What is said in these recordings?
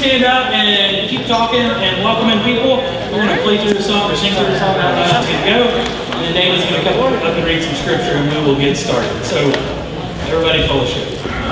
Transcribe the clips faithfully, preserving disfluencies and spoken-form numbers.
stand up and keep talking and welcoming people. We're going to play through the song or sing through the song. I don't know how it's going to go. And then David's going to come up and read some scripture and we will get started. So, everybody fellowship.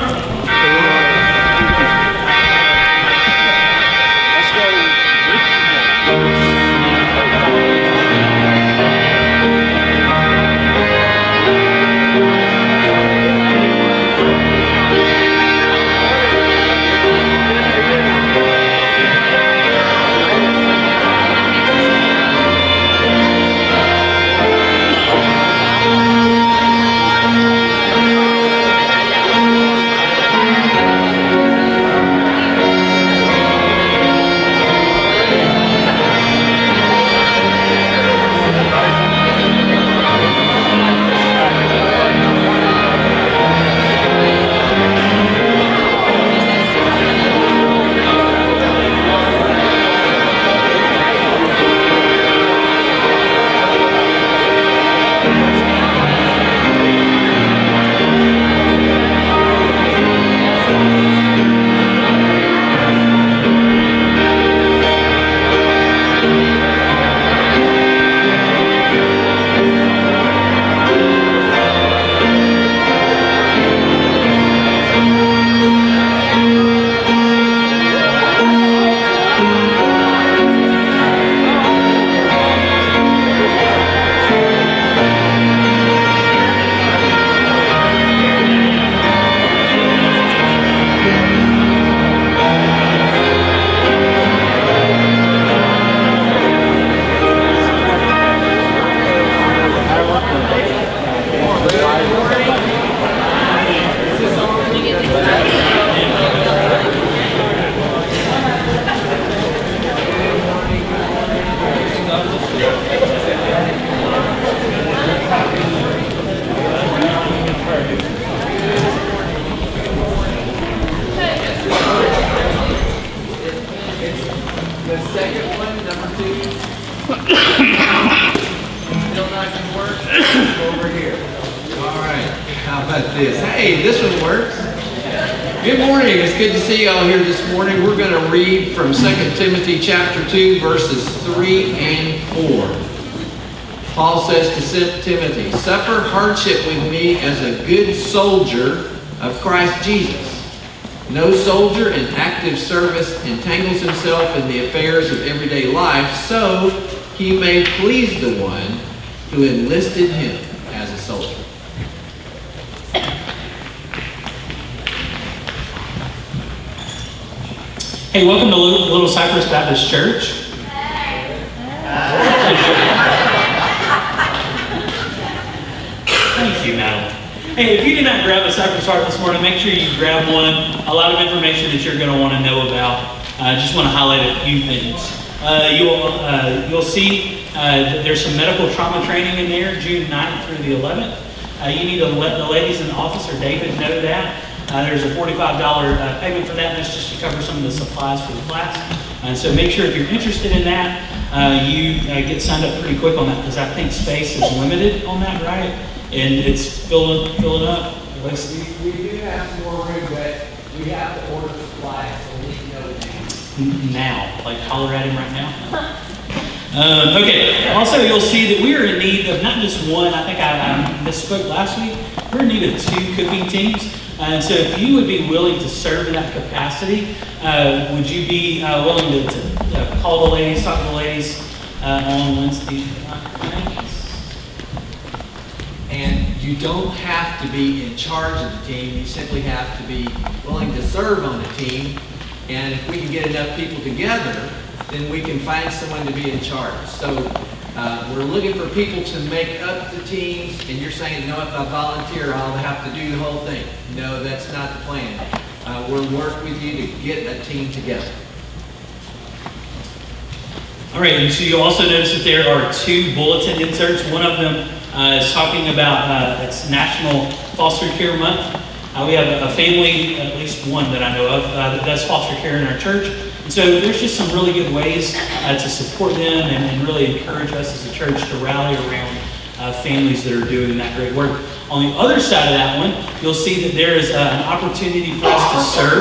Chapter two, verses three and four. Paul says to Timothy, "Suffer hardship with me as a good soldier of Christ Jesus. No soldier in active service entangles himself in the affairs of everyday life, so he may please the one who enlisted him as a soldier." Hey, welcome to Little Cypress Baptist Church. Thank you, Madeline. Hey, if you did not grab a Cypress Heart this morning, make sure you grab one. A lot of information that you're going to want to know about. I uh, just want to highlight a few things. Uh, you'll, uh, you'll see uh, that there's some medical trauma training in there, June ninth through the eleventh. Uh, you need to let the ladies in the office or David know that. Uh, there's a forty-five dollars uh, payment for that, and that's just to cover some of the supplies for the class. And so make sure if you're interested in that, uh, you uh, get signed up pretty quick on that, because I think space is limited on that, right? And it's filling, filling up. We, we do have some more room, but we have to order supplies, so we can know now. Now, like holler at him right now. Um, okay, also you'll see that we are in need of not just one, I think I, I misspoke last week, we're in need of two cooking teams. And so if you would be willing to serve in that capacity, uh, would you be uh, willing to, to uh, call the ladies, talk to the ladies uh, on Wednesday nights? And you don't have to be in charge of the team, you simply have to be willing to serve on a team. And if we can get enough people together, then we can find someone to be in charge. So uh, we're looking for people to make up the teams, and you're saying, no, if I volunteer, I'll have to do the whole thing. No, that's not the plan. Uh, we'll work with you to get a team together. All right, and so you'll also notice that there are two bulletin inserts. One of them uh, is talking about uh, it's National Foster Care Month. Uh, we have a family, at least one that I know of, uh, that does foster care in our church. And so there's just some really good ways uh, to support them and, and really encourage us as a church to rally around uh, families that are doing that great work. On the other side of that one, you'll see that there is uh, an opportunity for us to serve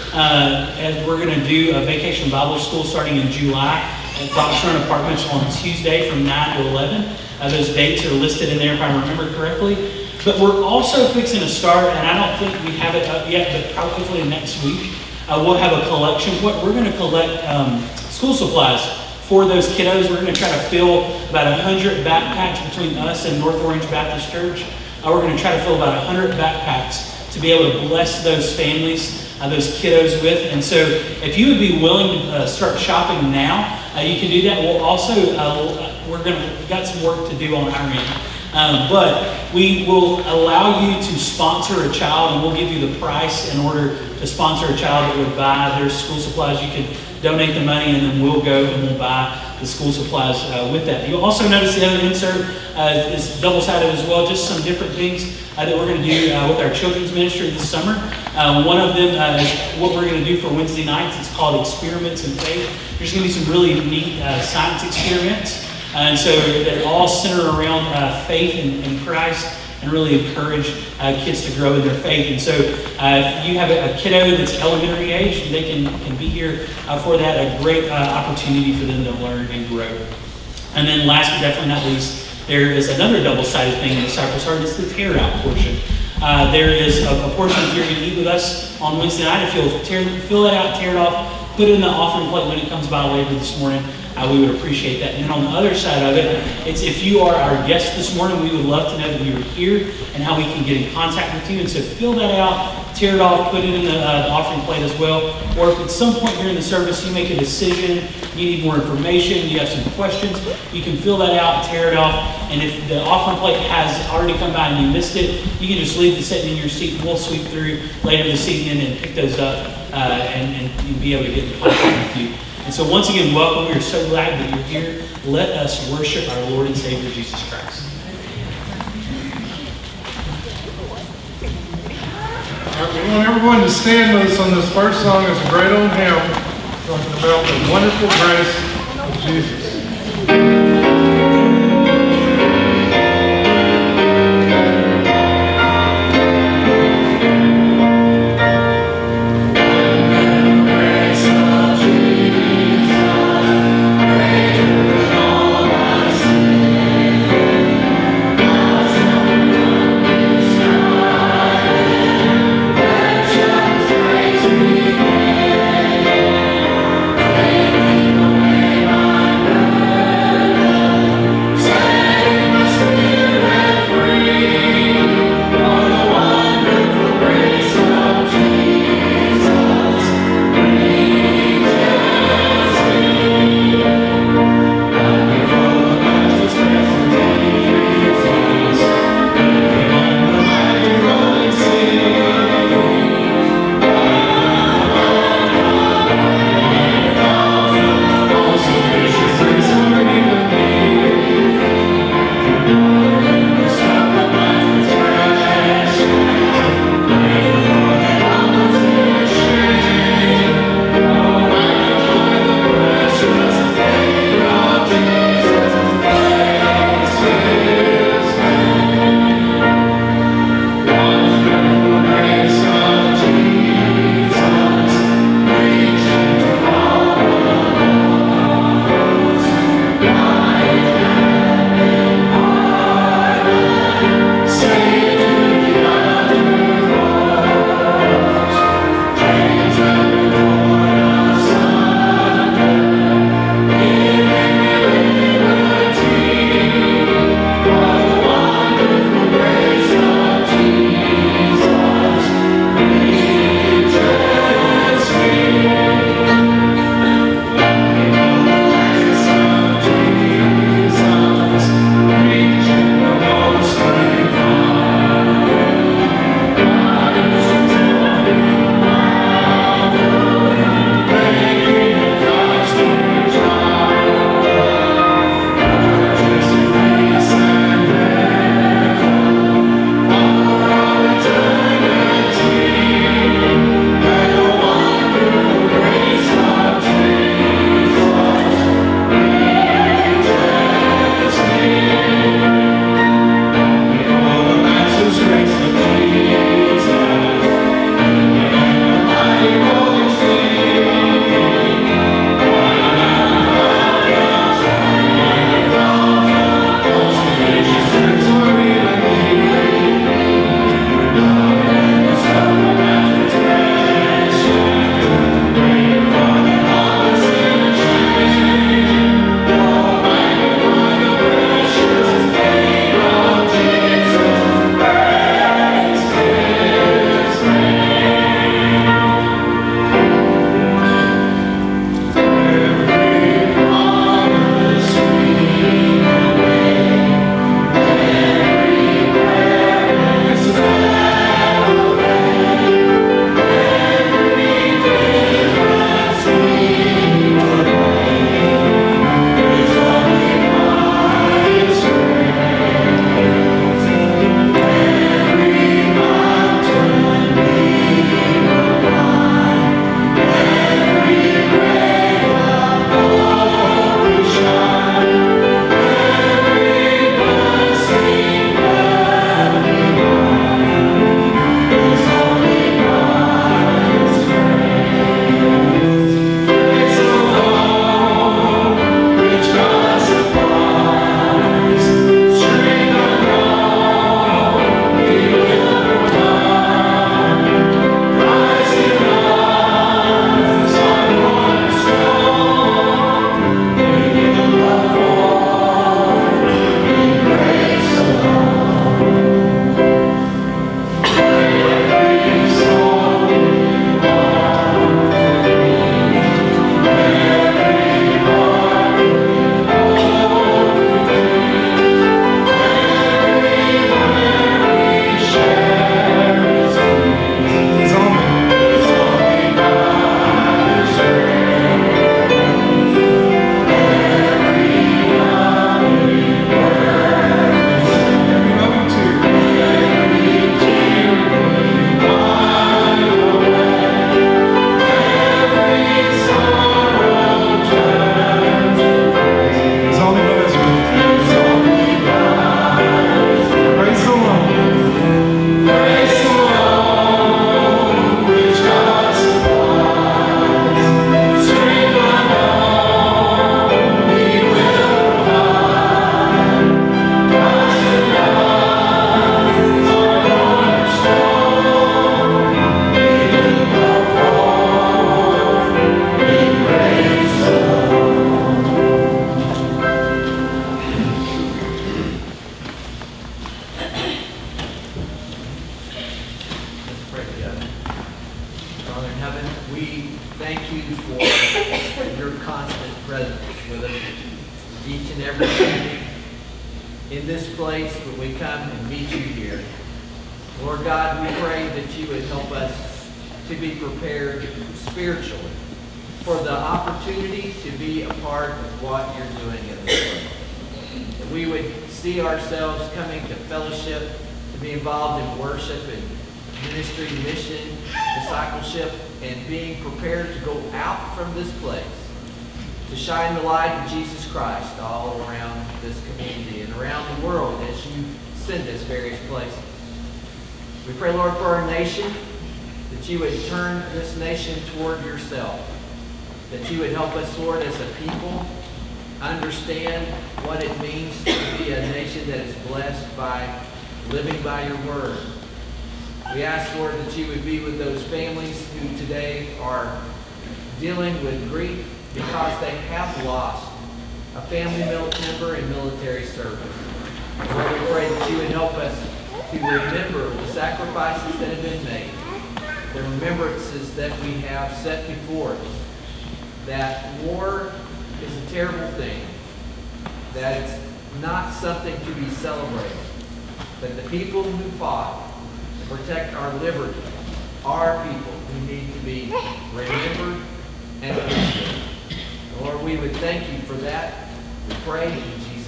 uh, and we're going to do a vacation Bible school starting in July at Foxrun Apartments on Tuesday from nine to eleven. Uh, those dates are listed in there if I remember correctly. But we're also fixing to start, and I don't think we have it up yet, but probably next week, uh, we'll have a collection. What we're going to collect um, school supplies for those kiddos. We're going to try to fill about one hundred backpacks between us and North Orange Baptist Church. Uh, we're going to try to fill about one hundred backpacks to be able to bless those families, uh, those kiddos with. And so if you would be willing to uh, start shopping now, uh, you can do that. We'll also, uh, we're going to, we've got some work to do on our end. Um, but we will allow you to sponsor a child, and we'll give you the price in order to sponsor a child that would buy their school supplies. You can donate the money, and then we'll go and we'll buy the school supplies uh, with that. You'll also notice the other insert uh, is double-sided as well, just some different things uh, that we're going to do uh, with our children's ministry this summer. Uh, one of them uh, is what we're going to do for Wednesday nights. It's called Experiments in Faith. There's going to be some really neat uh, science experiments. Uh, and so they're all centered around uh, faith in, in Christ, and really encourage uh, kids to grow in their faith. And so uh, if you have a, a kiddo that's elementary age, they can, can be here uh, for that, a great uh, opportunity for them to learn and grow. And then last but definitely not least, there is another double-sided thing in the Cypress Heart. It's the tear-out portion. Uh, there is a, a portion if you're going to eat with us on Wednesday night. If you'll tear, fill that out, tear it off, put it in the offering plate when it comes by later this morning. Uh, we would appreciate that. And then on the other side of it, it's if you are our guest this morning, we would love to know that you were here and how we can get in contact with you. And so fill that out, tear it off, put it in the, uh, the offering plate as well. Or if at some point during the service you make a decision, you need more information, you have some questions, you can fill that out, tear it off. And if the offering plate has already come by and you missed it, you can just leave it sitting in your seat, and we'll sweep through later this evening and pick those up uh, and, and be able to get in contact with you. And so once again, welcome. We are so glad that you're here. Let us worship our Lord and Savior, Jesus Christ. All right, we want everyone to stand with us on this first song. It's a great old hymn talking about the wonderful grace of Jesus. Thank you. constant presence with us each and every Sunday in this place when we come and meet you here. Lord God, we pray that you would help us to be prepared spiritually for the opportunity to be a part of what you're doing in this place. That we would see ourselves coming to fellowship, to be involved in worship and ministry, mission, discipleship, and being prepared to go out from this place to shine the light of Jesus Christ all around this community and around the world as you send us various places. We pray, Lord, for our nation, that you would turn this nation toward yourself, that you would help us, Lord, as a people, understand what it means to be a nation that is blessed by living by your word. We ask, Lord, that you would be with those families who today are dealing with grief because they have lost a family member in military service. Lord, we pray that you would help us to remember the sacrifices that have been made, the remembrances that we have set before us, that war is a terrible thing, that it's not something to be celebrated, but the people who fought to protect our liberty are people who need to be remembered and appreciated. Lord, we would thank you for that. We pray in Jesus'